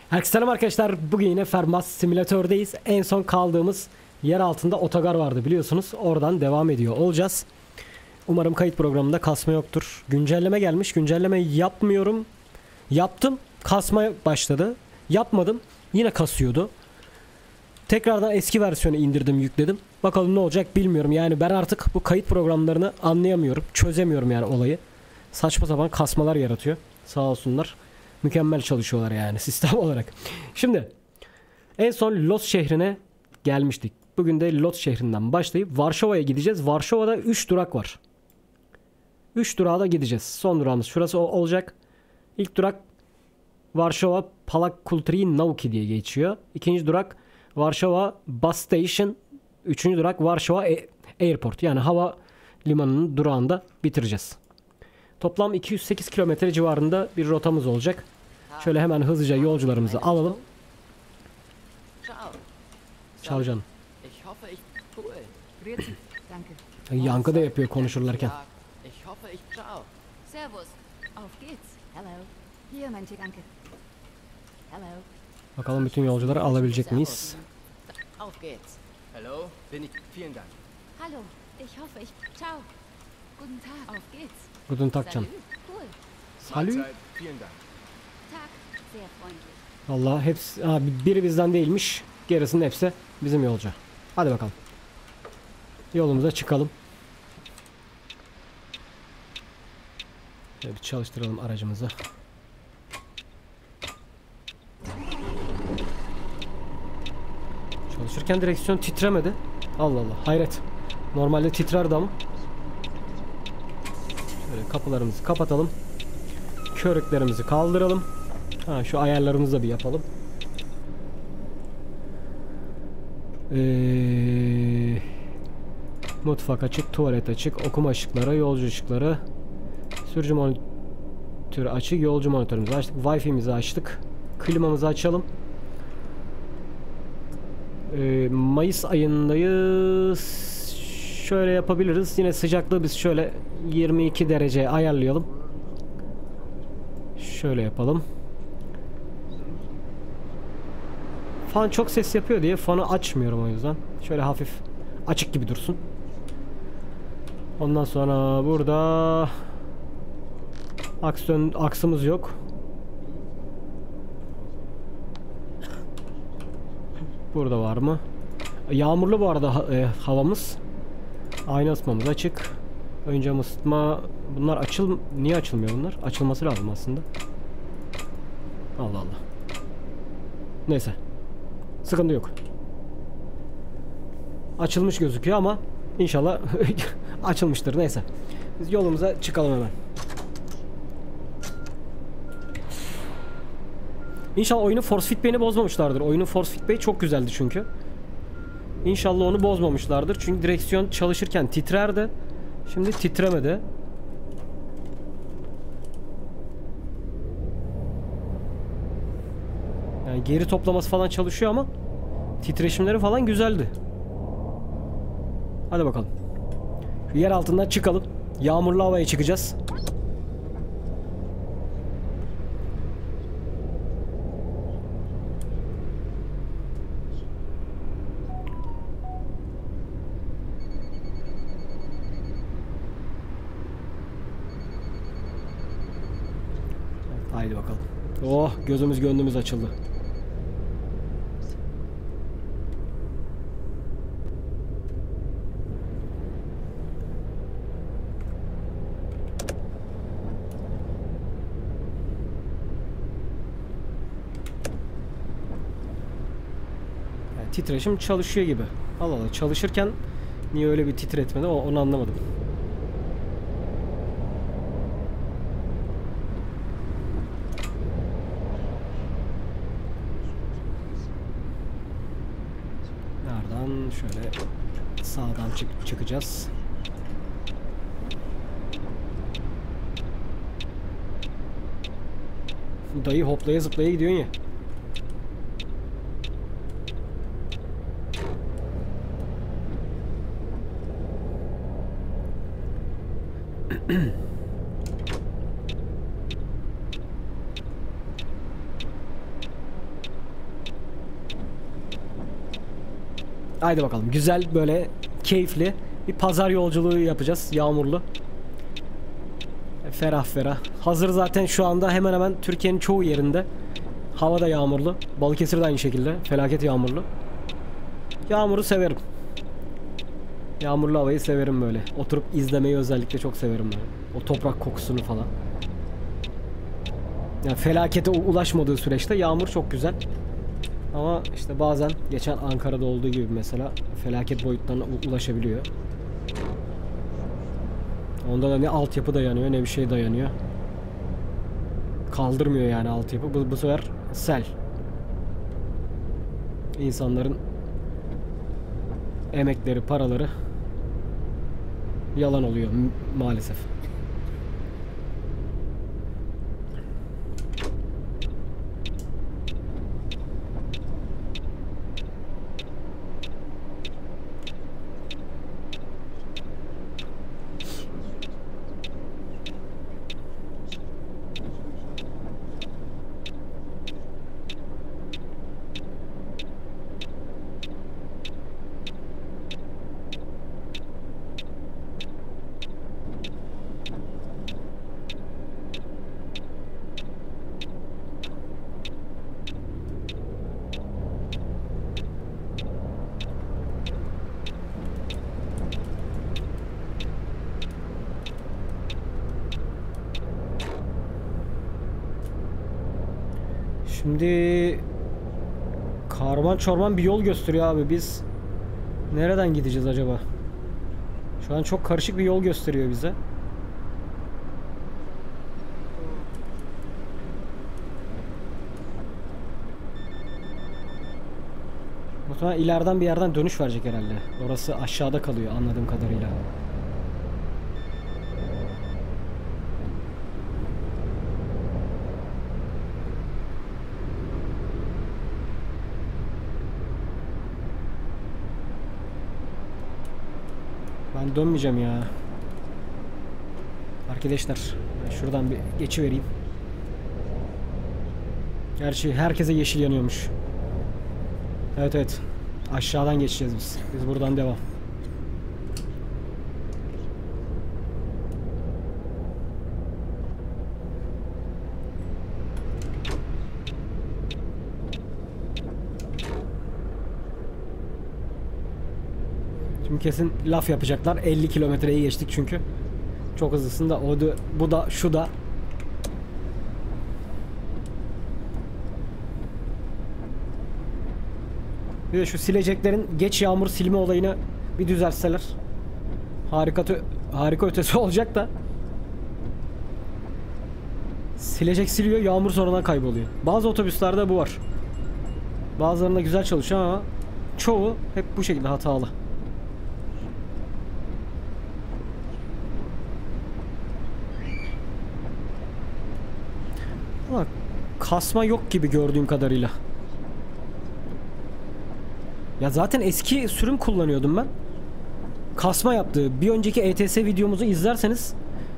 Herkese selam arkadaşlar. Bugün yine Fermas Simülatör'deyiz. En son kaldığımız yer altında otogar vardı biliyorsunuz. Oradan devam ediyor olacağız. Umarım kayıt programında kasma yoktur. Güncelleme gelmiş. Güncelleme yapmıyorum. Yaptım. Kasma başladı. Yapmadım. Yine kasıyordu. Tekrardan eski versiyonu indirdim, yükledim. Bakalım ne olacak bilmiyorum. Yani ben artık bu kayıt programlarını anlayamıyorum. Çözemiyorum yani olayı. Saçma sapan kasmalar yaratıyor. Sağ olsunlar. Mükemmel çalışıyorlar yani sistem olarak. Şimdi en son Lodz şehrine gelmiştik. Bugün de Lodz şehrinden başlayıp Varşova'ya gideceğiz. Varşova'da 3 durak var. 3 durağa da gideceğiz. Son durağımız şurası olacak. İlk durak Varşova Palakultri Nauki diye geçiyor. İkinci durak Varşova Bus Station. Üçüncü durak Varşova Airport. Yani hava limanının durağında bitireceğiz. Toplam 208 kilometre civarında bir rotamız olacak. Şöyle hemen hızlıca yolcularımızı alalım. Çal canım. Yankı da yapıyor konuşurlarken. Bakalım bütün yolcuları alabilecek miyiz? Guten Tag canım. Salut. Vallahi hepsi biri bizden değilmiş. Gerisinin hepsi bizim yolcu. Hadi bakalım. Yolumuza çıkalım. Şöyle bir çalıştıralım aracımızı. Çalışırken direksiyon titremedi. Allah Allah, hayret. Normalde titrerdi ama. Şöyle kapılarımızı kapatalım. Körüklerimizi kaldıralım. Şu ayarlarımızı da bir yapalım. Mutfak açık, tuvalet açık, okuma ışıkları, yolcu ışıkları, sürücü monitörü açık, yolcu monitörümüzü açtık, Wi-Fi'mizi açtık, klimamızı açalım. Mayıs ayındayız. Şöyle yapabiliriz. Yine sıcaklığı biz şöyle 22 derece ayarlayalım. Şöyle yapalım. Fan çok ses yapıyor diye fanı açmıyorum o yüzden. Şöyle hafif açık gibi dursun. Ondan sonra burada aksımız yok. Burada var mı? Yağmurlu bu arada havamız. Ayna ısıtmamız açık. Ön cam ısıtma. Bunlar niye açılmıyor bunlar? Açılması lazım aslında. Allah Allah. Neyse. Sıkıntı yok. Açılmış gözüküyor ama inşallah açılmıştır. Neyse. Biz yolumuza çıkalım hemen. İnşallah oyunun force feedback'ini bozmamışlardır. Oyunun force feedback'i çok güzeldi çünkü. İnşallah onu bozmamışlardır. Çünkü direksiyon çalışırken titrerdi. Şimdi titremedi. Yani geri toplaması falan çalışıyor ama titreşimleri falan güzeldi. Hadi bakalım. Şu yer altından çıkalım. Yağmurlu havaya çıkacağız. Haydi bakalım. Oh, gözümüz gönlümüz açıldı. Yani titreşim çalışıyor gibi. Allah Allah, çalışırken niye öyle bir titretmedi onu anlamadım. Şöyle sağdan çıkacağız. Dayı hoplaya zıplaya gidiyorsun ya. Haydi bakalım. Güzel böyle keyifli bir pazar yolculuğu yapacağız. Yağmurlu. Ferah ferah. Hazır zaten şu anda hemen hemen Türkiye'nin çoğu yerinde hava da yağmurlu. Balıkesir de aynı şekilde. Felaket yağmurlu. Yağmuru severim. Yağmurlu havayı severim böyle. Oturup izlemeyi özellikle çok severim böyle. O toprak kokusunu falan. Yani felakete ulaşmadığı süreçte yağmur çok güzel. Ama işte bazen geçen Ankara'da olduğu gibi mesela felaket boyutlarına ulaşabiliyor. Onda da ne altyapı dayanıyor ne bir şey dayanıyor. Kaldırmıyor yani altyapı. Bu sefer sel. İnsanların emekleri, paraları yalan oluyor maalesef. Şimdi karman çorman bir yol gösteriyor abi. Biz nereden gideceğiz acaba? Şu an çok karışık bir yol gösteriyor bize. Muhtemelen ileriden bir yerden dönüş verecek herhalde. Orası aşağıda kalıyor anladığım kadarıyla. Ben dönmeyeceğim ya. Arkadaşlar ben şuradan bir geçivereyim. Gerçi herkese yeşil yanıyormuş. Evet evet. Aşağıdan geçeceğiz biz. Biz buradan devam. Şimdi kesin laf yapacaklar. 50 kilometreyi geçtik çünkü. Çok hızlısın da o da, bu da şu da. Bir de şu sileceklerin geç yağmur silme olayını bir düzeltseler harika ötesi olacak da. Silecek siliyor, yağmur sonradan kayboluyor. Bazı otobüslerde bu var. Bazılarında güzel çalışıyor ama çoğu hep bu şekilde hatalı. Ama kasma yok gibi gördüğüm kadarıyla. Ya zaten eski sürüm kullanıyordum ben. Kasma yaptı. Bir önceki ETS videomuzu izlerseniz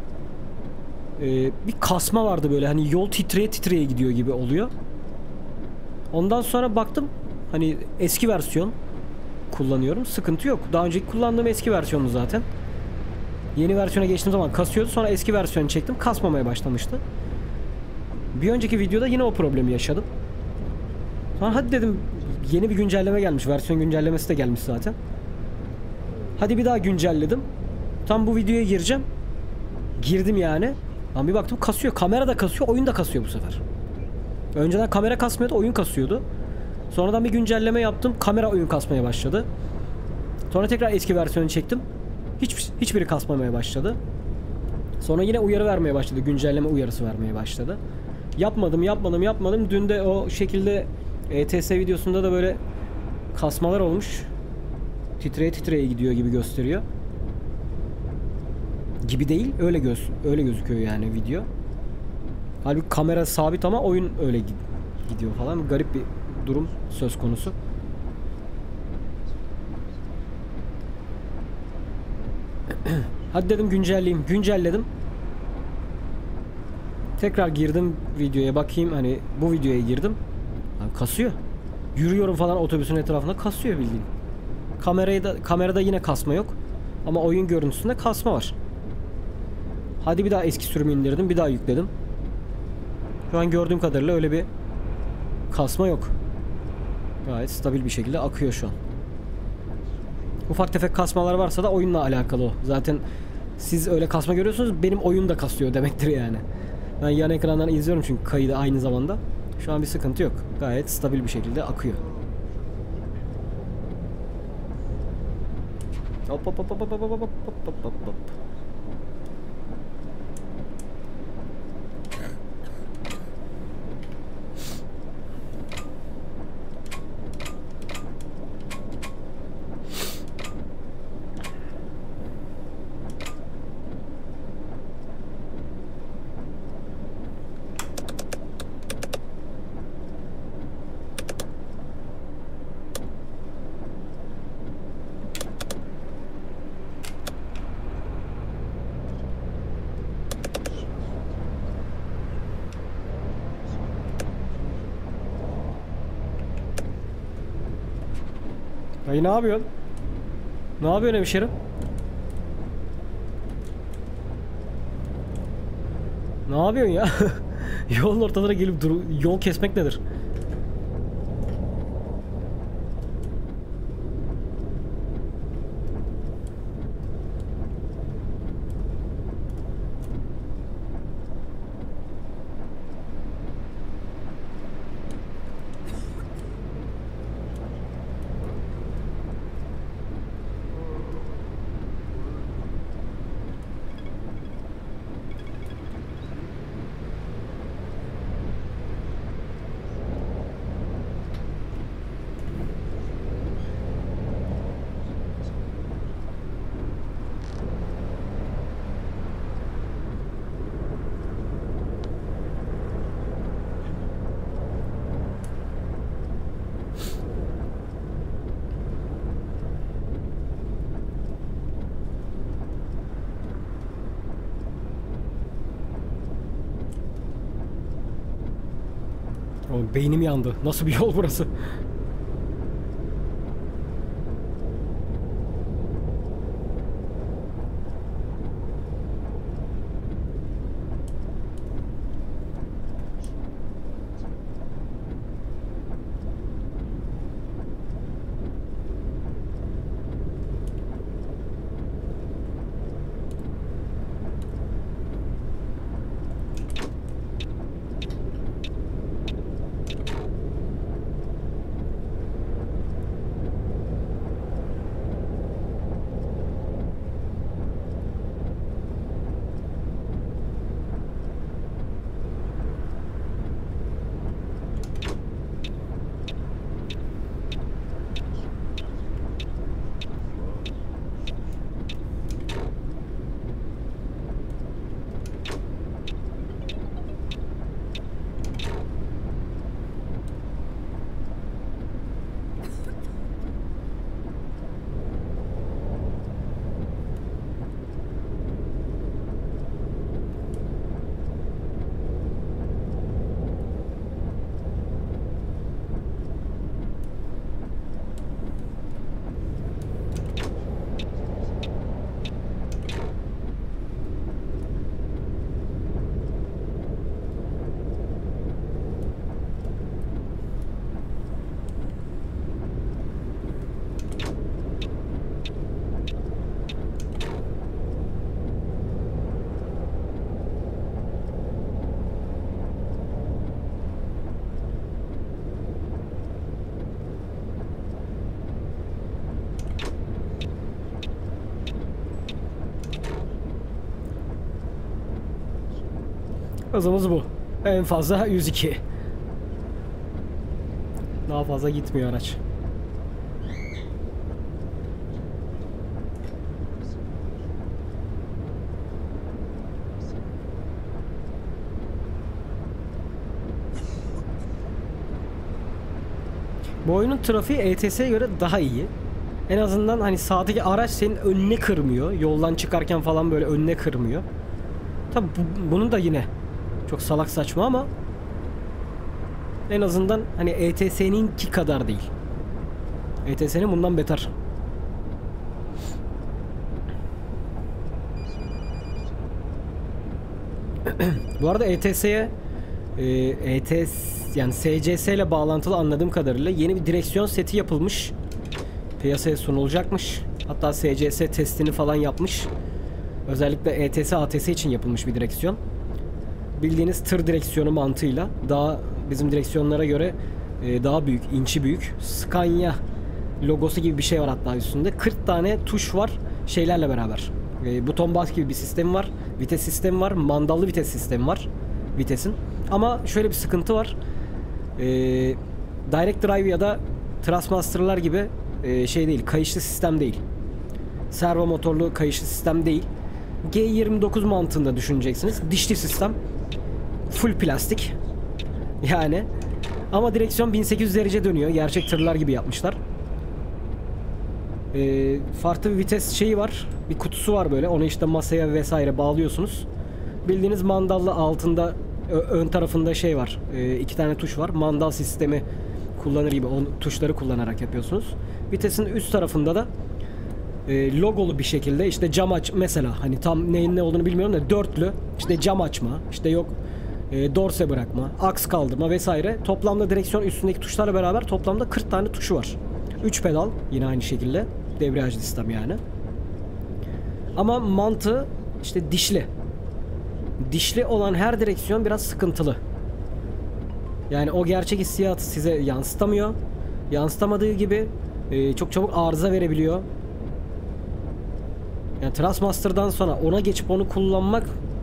bir kasma vardı böyle, hani yol titreye titreye gidiyor gibi oluyor. Ondan sonra baktım hani eski versiyon kullanıyorum. Sıkıntı yok. Daha önceki kullandığım eski versiyonu zaten. Yeni versiyona geçtiğim zaman kasıyordu. Sonra eski versiyonu çektim. Kasmamaya başlamıştı. Bir önceki videoda yine o problemi yaşadım. Sonra hadi dedim, yeni bir güncelleme gelmiş. Versiyon güncellemesi de gelmiş zaten. Hadi bir daha güncelledim. Tam bu videoya gireceğim. Girdim yani. Ama bir baktım kasıyor. Kamera da kasıyor. Oyun da kasıyor bu sefer. Önceden kamera kasmıyordu. Oyun kasıyordu. Sonradan bir güncelleme yaptım. Kamera oyun kasmaya başladı. Sonra tekrar eski versiyonu çektim. Hiçbiri kasmamaya başladı. Sonra yine uyarı vermeye başladı. Güncelleme uyarısı vermeye başladı. Yapmadım. Dün de o şekilde ETS videosunda da böyle kasmalar olmuş. Titreye titreye gidiyor gibi gösteriyor. Gibi değil, öyle gözüküyor yani video. Halbuki kamera sabit ama oyun öyle gidiyor falan. Garip bir durum söz konusu. Hadi dedim güncelleyeyim. Güncelledim. Tekrar girdim videoya bakayım, hani bu videoya girdim. Lan kasıyor. Yürüyorum falan otobüsün etrafında, kasıyor bildiğin. Kamerada yine kasma yok. Ama oyun görüntüsünde kasma var. Hadi bir daha eski sürümü indirdim. Bir daha yükledim. Şu an gördüğüm kadarıyla öyle bir kasma yok. Gayet stabil bir şekilde akıyor şu an. Ufak tefek kasmalar varsa da oyunla alakalı o. Zaten siz öyle kasma görüyorsunuz, benim oyun da kasıyor demektir yani. Ben yan ekrandan izliyorum çünkü kaydı aynı zamanda. Şu an bir sıkıntı yok. Gayet stabil bir şekilde akıyor. Hop hop hop hop hop hop hop hop hop hop. Dayı ne yapıyorsun? Ne yapıyorsun hemşerim? Ne yapıyorsun ya? Yolun ortasına gelip yol kesmek nedir? O beynim yandı. Nasıl bir yol burası? Hızımız bu. En fazla 102. Daha fazla gitmiyor araç. Bu oyunun trafiği ETS'ye göre daha iyi. En azından hani sağdaki araç senin önüne kırmıyor. Yoldan çıkarken falan böyle önüne kırmıyor. Tabi bunun da yine çok salak saçma ama en azından hani ETS'ninki kadar değil. ETS'nin bundan beter. Bu arada ETS'ye ETS yani SCS ile bağlantılı anladığım kadarıyla yeni bir direksiyon seti yapılmış. Piyasaya sunulacakmış. Hatta SCS testini falan yapmış. Özellikle ETS, ATS için yapılmış bir direksiyon. Bildiğiniz tır direksiyonu mantığıyla daha bizim direksiyonlara göre daha büyük, inçi büyük. Scania logosu gibi bir şey var hatta üstünde. 40 tane tuş var şeylerle beraber. Buton bas gibi bir sistemi var. Vites sistemi var. Mandallı vites sistemi var vitesin. Ama şöyle bir sıkıntı var. Direct Drive ya da Thrustmaster'lar gibi şey değil. Kayışlı sistem değil. Servo motorlu kayışlı sistem değil. G29 mantığında düşüneceksiniz. Dişli sistem. Full plastik. Yani. Ama direksiyon 1800 derece dönüyor. Gerçek tırlar gibi yapmışlar. Farklı bir vites şeyi var. Bir kutusu var böyle. Onu işte masaya vesaire bağlıyorsunuz. Bildiğiniz mandallı altında ön tarafında şey var. 2 tane tuş var. Mandal sistemi kullanır gibi o tuşları kullanarak yapıyorsunuz. Vitesin üst tarafında da logolu bir şekilde işte cam aç mesela, hani tam neyin ne olduğunu bilmiyorum da dörtlü işte cam açma, işte yok dorse bırakma, aks kaldırma vesaire. Toplamda direksiyon üstündeki tuşlarla beraber toplamda 40 tane tuşu var. 3 pedal yine aynı şekilde. Debriyajlı sistem yani. Ama mantığı işte dişli. Dişli olan her direksiyon biraz sıkıntılı. Yani o gerçek hissiyatı size yansıtamıyor. Yansıtamadığı gibi çok çabuk arıza verebiliyor. Yani Thrustmaster'dan sonra ona geçip onu kullanmak,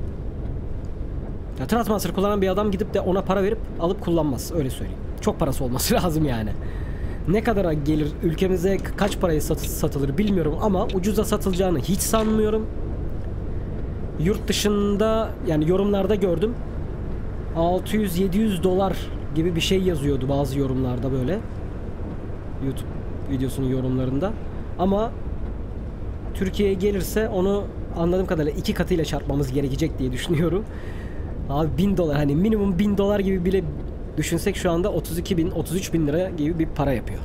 ya Thrustmaster kullanan bir adam gidip de ona para verip alıp kullanmaz, öyle söyleyeyim. Çok parası olması lazım yani. Ne kadara gelir, ülkemize kaç paraya satılır bilmiyorum ama ucuza satılacağını hiç sanmıyorum. Yurt dışında yani yorumlarda gördüm. 600-700 dolar gibi bir şey yazıyordu bazı yorumlarda böyle. YouTube videosunun yorumlarında. Ama Türkiye'ye gelirse onu anladığım kadarıyla 2 katıyla çarpmamız gerekecek diye düşünüyorum. Abi 1000 dolar, hani minimum 1000 dolar gibi bile düşünsek şu anda 32 bin 33 bin lira gibi bir para yapıyor.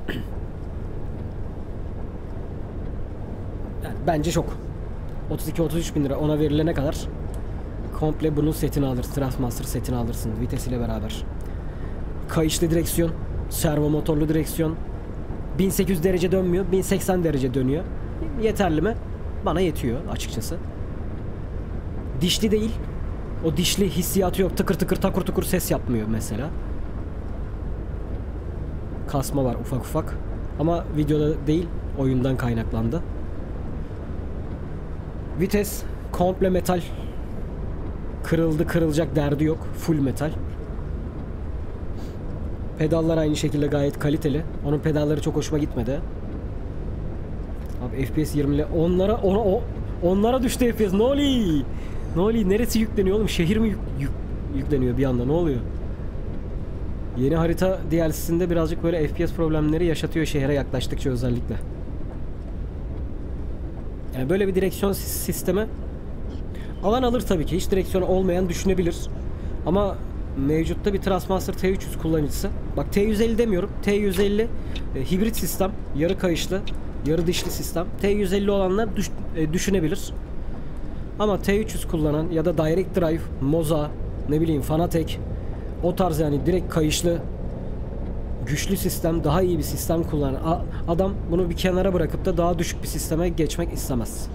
Yani bence çok. 32-33 bin lira ona verilene kadar komple bunun setini alırsın. Thrustmaster setini alırsın vitesiyle beraber. Kayışlı direksiyon, servo motorlu direksiyon. 1800 derece dönmüyor, 1080 derece dönüyor. Yeterli mi? Bana yetiyor açıkçası. Dişli değil. O dişli hissiyatı yok. Tıkır tıkır takur tukur ses yapmıyor mesela. Kasma var ufak ufak. Ama videoda değil, oyundan kaynaklandı. Vites komple metal. Kırıldı kırılacak derdi yok. Full metal. Pedallar aynı şekilde gayet kaliteli. Onun pedalları çok hoşuma gitmedi. Abi FPS 20 ile onlara düştü FPS. Ne oluyor? Ne oluyor? Neresi yükleniyor oğlum? Şehir mi yükleniyor bir anda? Ne oluyor? Yeni harita DLC'sinde birazcık böyle FPS problemleri yaşatıyor şehre yaklaştıkça özellikle. Yani böyle bir direksiyon sistemi alan alır tabii ki. Hiç direksiyonu olmayan düşünebilir. Ama mevcutta bir Thrustmaster T300 kullanıcısı. Bak T150 demiyorum. T150 hibrit sistem. Yarı kayışlı, yarı dişli sistem. T150 olanlar düşünebilir. Ama T300 kullanan ya da Direct Drive, Moza, ne bileyim Fanatec, o tarz yani direkt kayışlı, güçlü sistem, daha iyi bir sistem kullanan adam bunu bir kenara bırakıp da daha düşük bir sisteme geçmek istemez.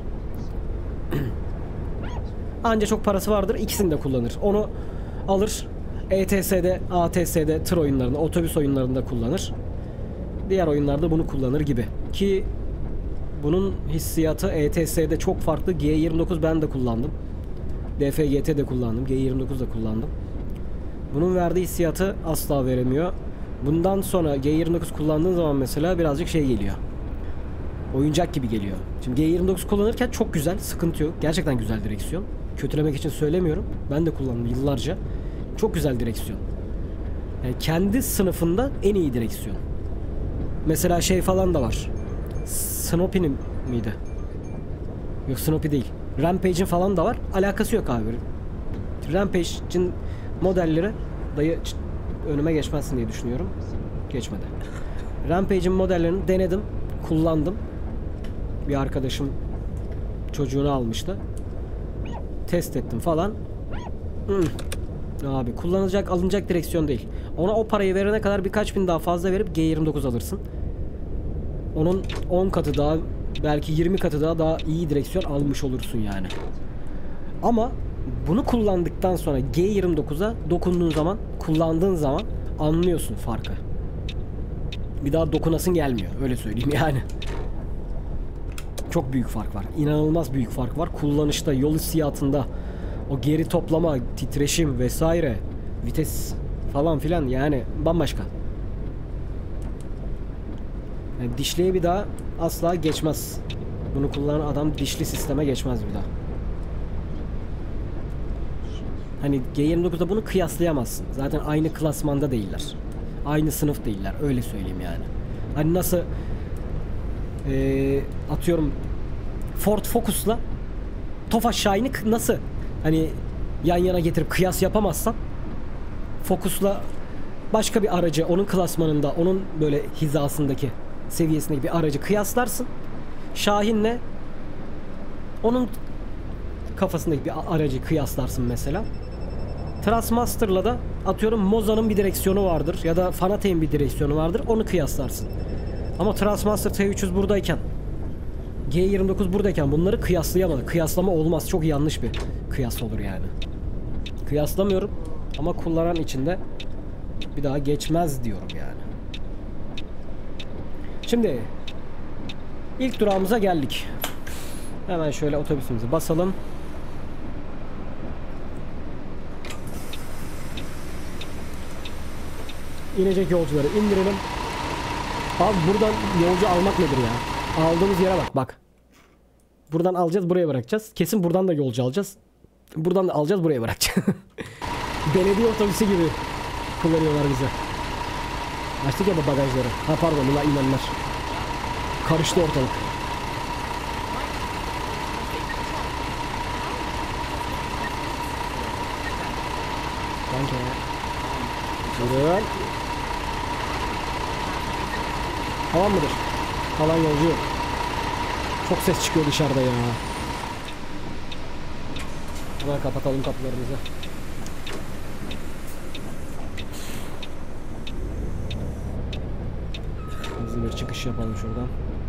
Anca çok parası vardır, ikisini de kullanır. Onu alır ETS'de, ATS'de, tır oyunlarında, otobüs oyunlarında kullanır. Diğer oyunlarda bunu kullanır gibi. Ki bunun hissiyatı ETS'de çok farklı. G29 ben de kullandım. DFGT de kullandım. G29 da kullandım. Bunun verdiği hissiyatı asla veremiyor. Bundan sonra G29 kullandığın zaman mesela birazcık şey geliyor. Oyuncak gibi geliyor. Şimdi G29 kullanırken çok güzel, sıkıntı yok. Gerçekten güzel direksiyon. Kötülemek için söylemiyorum. Ben de kullandım yıllarca. Çok güzel direksiyon. Yani kendi sınıfında en iyi direksiyon. Mesela şey falan da var. Snoopy'nin miydi? Yok, Snoopy değil. Rampage'in falan da var. Alakası yok abi. Rampage'in modelleri dayı önüme geçmezsin diye düşünüyorum. Geçmedi. Rampage'in modellerini denedim. Kullandım. Bir arkadaşım çocuğunu almıştı. Test ettim falan. Abi kullanılacak, alınacak direksiyon değil. Ona o parayı verene kadar birkaç bin daha fazla verip G29 alırsın. Onun 10 katı daha, belki 20 katı daha iyi direksiyon almış olursun yani. Ama bunu kullandıktan sonra G29'a dokunduğun zaman, kullandığın zaman anlıyorsun farkı. Bir daha dokunasın gelmiyor, öyle söyleyeyim yani. Çok büyük fark var. İnanılmaz büyük fark var. Kullanışta, yol hissiyatında, o geri toplama, titreşim vesaire, vites falan filan, yani bambaşka. Yani dişliye bir daha asla geçmez. Bunu kullanan adam dişli sisteme geçmez bir daha. Hani G29'da bunu kıyaslayamazsın. Zaten aynı klasmanda değiller. Aynı sınıf değiller, öyle söyleyeyim yani. Hani nasıl atıyorum Ford Focus'la Tofaş Shine'i nasıl hani yan yana getirip kıyas yapamazsan, Focus'la başka bir aracı onun klasmanında, onun böyle hizasındaki, seviyesindeki bir aracı kıyaslarsın. Şahin'le onun kafasındaki bir aracı kıyaslarsın mesela. Trustmaster'la da atıyorum Moza'nın bir direksiyonu vardır ya da Fanatec'in bir direksiyonu vardır, onu kıyaslarsın. Ama Trustmaster T300 buradayken, G29 buradayken bunları kıyaslayamadı. Kıyaslama olmaz. Çok yanlış bir kıyas olur yani. Kıyaslamıyorum ama kullanan içinde bir daha geçmez diyorum yani. Şimdi ilk durağımıza geldik. Hemen şöyle otobüsümüzü basalım. İnecek yolcuları indirelim. Abi buradan yolcu almak nedir ya? Aldığımız yere bak, bak. Buradan alacağız, buraya bırakacağız. Kesin buradan da yolcu alacağız. Buradan da alacağız, buraya bırakacağız. Belediye otobüsü gibi kullanıyorlar bizi. Açtık ya bu bagajları. Ha pardon, bunlar inenler. Karıştı ortalık. Kanka. Buyurun. Tamam mıdır? Kalan yolcu yok. Çok ses çıkıyor dışarıda ya. Hemen kapatalım kapılarımızı. Hızlı bir çıkış yapalım şuradan.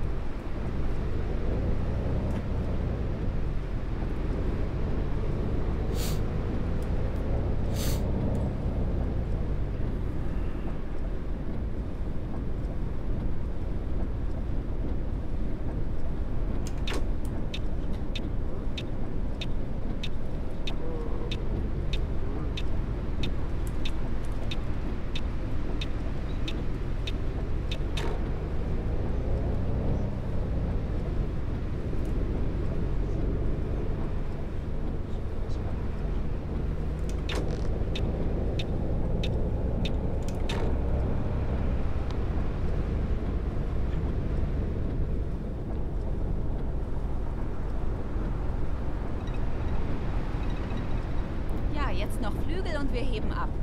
Jetzt noch Flügel und wir heben ab.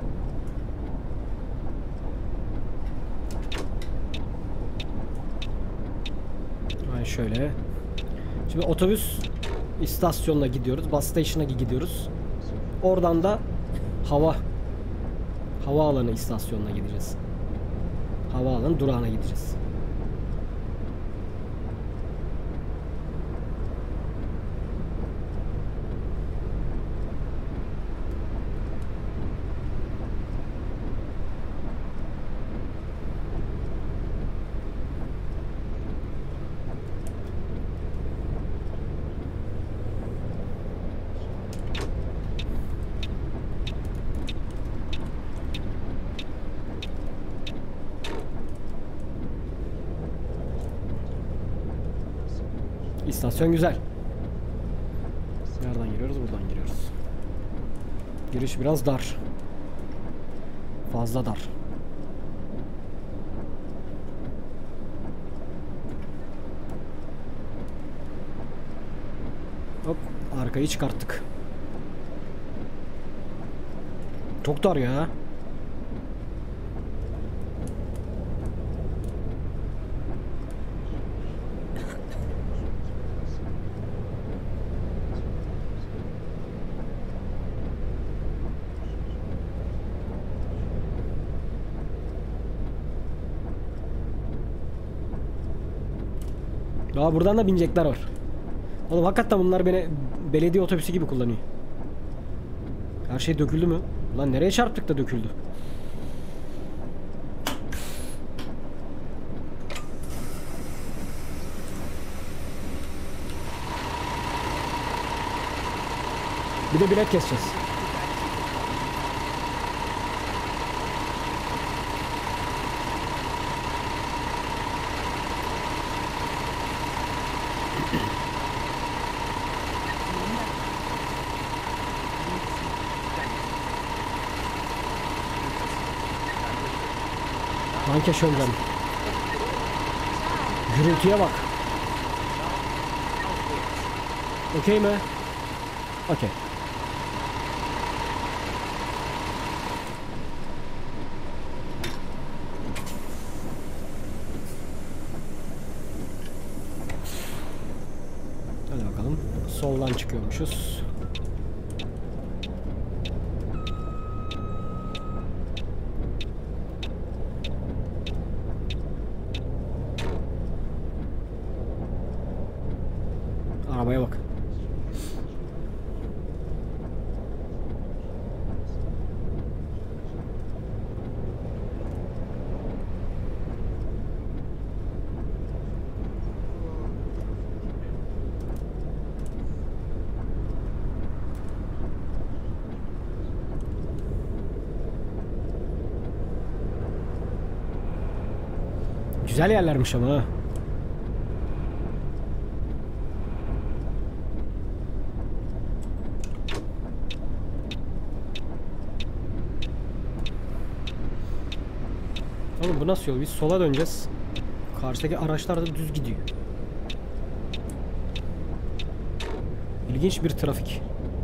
Ay şöyle. Şimdi otobüs istasyonuna gidiyoruz. Bus station'a gidiyoruz. Oradan da havaalanı istasyonuna gideceğiz. Havaalanı durağına gideceğiz. İstasyon güzel. Nereden giriyoruz? Buradan giriyoruz. Giriş biraz dar. Fazla dar. Hop, arkayı çıkarttık. Çok dar ya. Ya buradan da binecekler var. Oğlum hakikaten bunlar beni belediye otobüsü gibi kullanıyor. Her şey döküldü mü? Lan nereye çarptık da döküldü? Bir de bilet keseceğiz. Danke schön canım. Gürültüye bak. Okey mi? Okey. Hadi bakalım. Soldan çıkıyormuşuz. Arabaya bak. Güzel yerlermiş ama ha. Oğlum bu nasıl yol? Biz sola döneceğiz. Karşıdaki araçlar da düz gidiyor. İlginç bir trafik.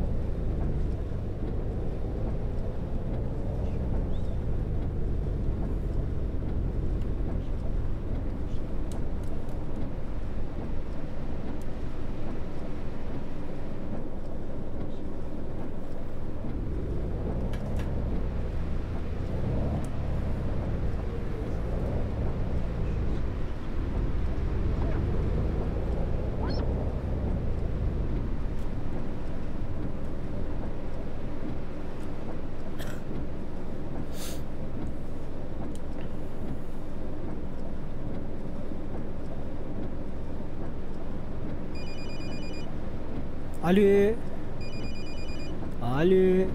Alo. Alo.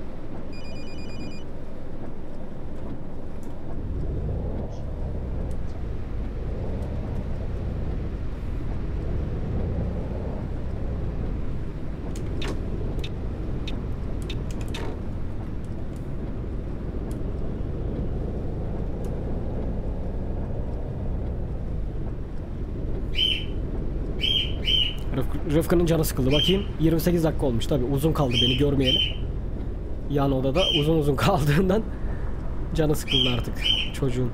Rıfkı'nın canı sıkıldı. Bakayım 28 dakika olmuş. Tabi uzun kaldı beni görmeyeli. Yan odada uzun uzun kaldığından canı sıkıldı artık çocuğun.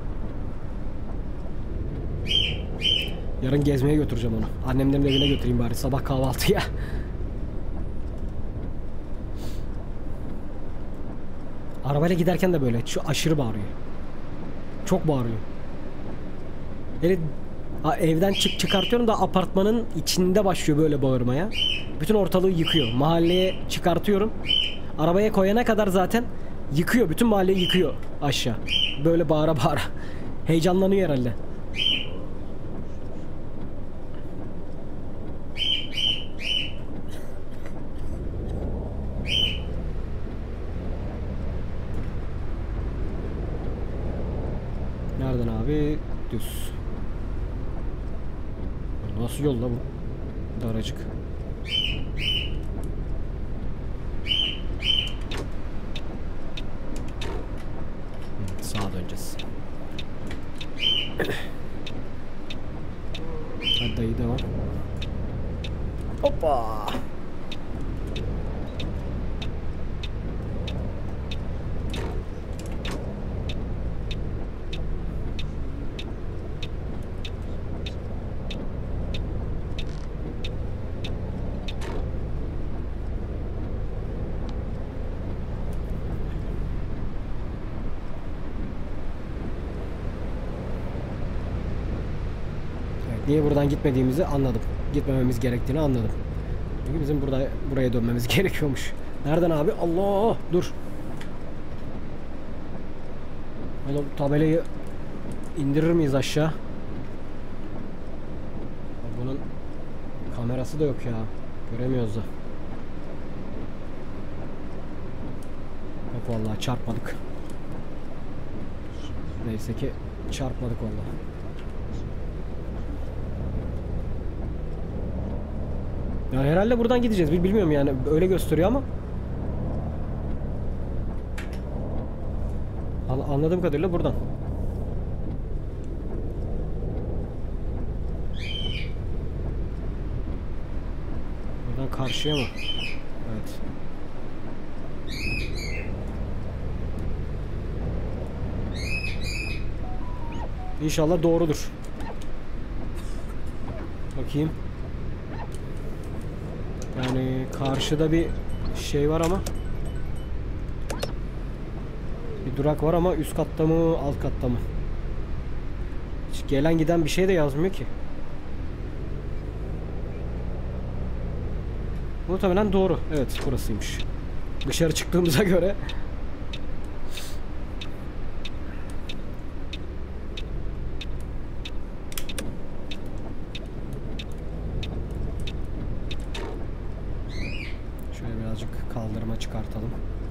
Yarın gezmeye götüreceğim onu. Annemlerin evine götüreyim bari sabah kahvaltıya. Arabayla giderken de böyle şu aşırı bağırıyor. Çok bağırıyor. Hele evden çıkartıyorum da apartmanın içinde başlıyor böyle bağırmaya. Bütün ortalığı yıkıyor. Mahalleye çıkartıyorum. Arabaya koyana kadar zaten yıkıyor. Bütün mahalleyi yıkıyor aşağı. Böyle bağıra bağıra. Heyecanlanıyor herhalde. Nereden abi? Düz. Nasıl yol la bu? Daracık. Sağa döneceğiz. Hadi dayı devam. Hoppa. Niye buradan gitmediğimizi anladım. Gitmememiz gerektiğini anladım. Çünkü bizim buraya dönmemiz gerekiyormuş. Nereden abi? Allah! Dur. Oğlum tabelayı indirir miyiz aşağı? Bunun kamerası da yok ya. Göremiyoruz da. Yok vallahi çarpmadık. Neyse ki çarpmadık vallahi. Yani herhalde buradan gideceğiz. Bilmiyorum yani öyle gösteriyor ama. Anladığım kadarıyla buradan. Buradan karşıya mı? Evet. İnşallah doğrudur. Bakayım. Yani karşıda bir şey var ama. Bir durak var ama üst katta mı, alt katta mı? Hiç gelen giden bir şey de yazmıyor ki. Muhtemelen doğru. Evet, burasıymış. Dışarı çıktığımıza göre. Şöyle birazcık kaldırıma çıkartalım.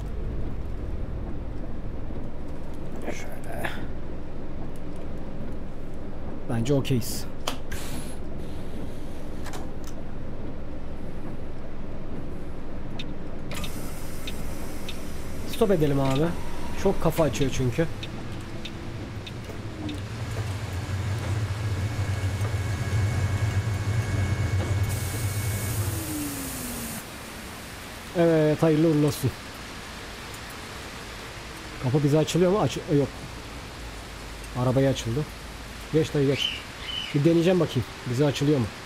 Şöyle. Bence okeyiz. Stop edelim abi. Çok kafa açıyor çünkü. Evet, hayırlı uğurlu olsun. Kapı bize açılıyor mu? Yok. Arabaya açıldı. Geç dayı geç. Bir deneyeceğim bakayım. Bize açılıyor mu?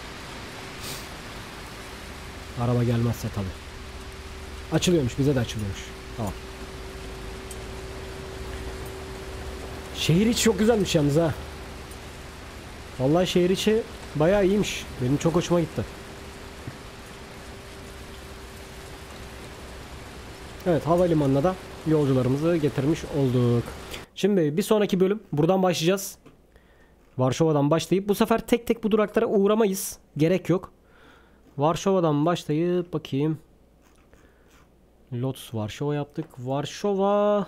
Araba gelmezse tabii. Açılıyormuş. Bize de açılıyormuş. Tamam. Şehir içi çok güzelmiş yalnız ha. Vallahi şehir içi bayağı iyiymiş. Benim çok hoşuma gitti. Evet, havalimanına da yolcularımızı getirmiş olduk. Şimdi bir sonraki bölüm buradan başlayacağız. Varşova'dan başlayıp bu sefer tek tek bu duraklara uğramayız. Gerek yok. Varşova'dan başlayıp bakayım. Lodz Varşova yaptık. Varşova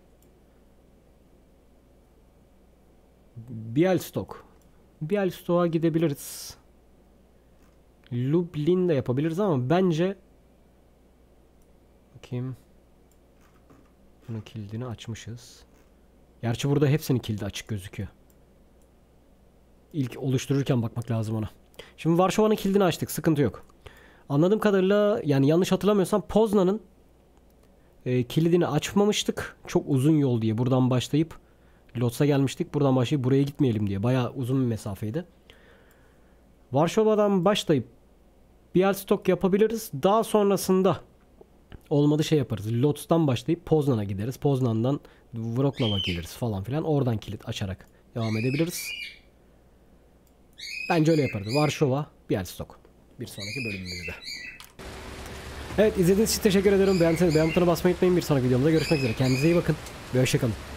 Białystok. Białystok'a gidebiliriz. Lublin de yapabiliriz ama bence bakayım. Bunun kilidini açmışız. Gerçi burada hepsinin kilidi açık gözüküyor. İlk oluştururken bakmak lazım ona. Şimdi Varşova'nın kilidini açtık. Sıkıntı yok. Anladığım kadarıyla yani yanlış hatırlamıyorsam Poznan'ın kilidini açmamıştık. Çok uzun yol diye buradan başlayıp Lodz'a gelmiştik. Buradan başlayıp buraya gitmeyelim diye. Bayağı uzun bir mesafeydi. Varşova'dan başlayıp Białystok yapabiliriz. Daha sonrasında olmadı şey yaparız. Lodz'dan başlayıp Poznan'a gideriz. Poznan'dan Wrocław'a geliriz falan filan. Oradan kilit açarak devam edebiliriz. Bence öyle yaparız. Varşova, Białystok. Bir sonraki bölümümüzde. Evet, izlediğiniz için teşekkür ederim. Beğen butonuna basmayı unutmayın. Bir sonraki videomda görüşmek üzere. Kendinize iyi bakın ve hoşçakalın.